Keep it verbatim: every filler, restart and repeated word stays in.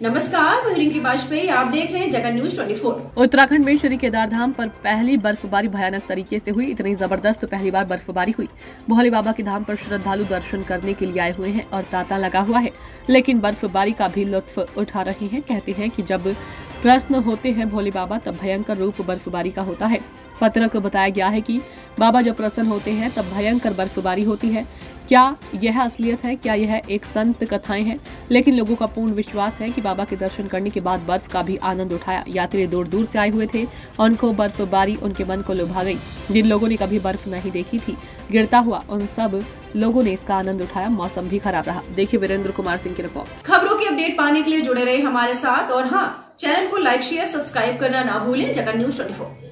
नमस्कार, मैं रिंकी वाजपेयी, आप देख रहे हैं जगन न्यूज चौबीस। उत्तराखंड में श्री केदारधाम पर पहली बर्फबारी भयानक तरीके से हुई। इतनी जबरदस्त पहली बार बर्फबारी हुई। भोले बाबा के धाम पर श्रद्धालु दर्शन करने के लिए आए हुए हैं और तांता लगा हुआ है, लेकिन बर्फबारी का भी लुत्फ उठा रहे हैं। कहते हैं कि जब प्रश्न होते हैं भोले बाबा, तब भयंकर रूप बर्फबारी का होता है। पत्र को बताया गया है कि बाबा जब प्रसन्न होते हैं तब भयंकर बर्फबारी होती है। क्या यह असलियत है? क्या यह एक संत कथाएं हैं? लेकिन लोगों का पूर्ण विश्वास है कि बाबा के दर्शन करने के बाद बर्फ का भी आनंद उठाया। यात्री दूर दूर से आए हुए थे, उनको बर्फबारी उनके मन को लुभा गई। जिन लोगों ने कभी बर्फ नहीं देखी थी गिरता हुआ, उन सब लोगों ने इसका आनंद उठाया। मौसम भी खराब रहा। देखिए वीरेंद्र कुमार सिंह की रिपोर्ट। खबरों की अपडेट पाने के लिए जुड़े रहे हमारे साथ और हाँ, चैनल को लाइक शेयर सब्सक्राइब करना ना भूलें। जगन न्यूज चौबीस।